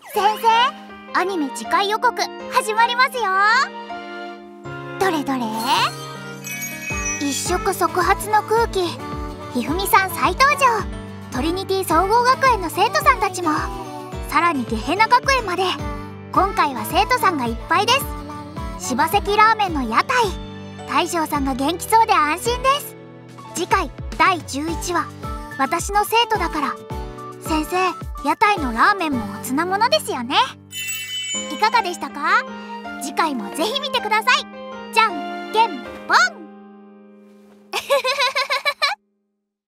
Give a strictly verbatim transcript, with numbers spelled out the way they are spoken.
先生、アニメ次回予告始まりますよ。どれどれ。一触即発の空気。ひふみさん再登場。トリニティ総合学園の生徒さんたちも、さらにゲヘナ学園まで。今回は生徒さんがいっぱいです。柴関ラーメンの屋台。大将さんが元気そうで安心です。次回だいじゅういちわ、私の生徒だから。先生、屋台のラーメンもおつなものですよね。いかがでしたか？次回もぜひ見てください。じゃんけんぽん。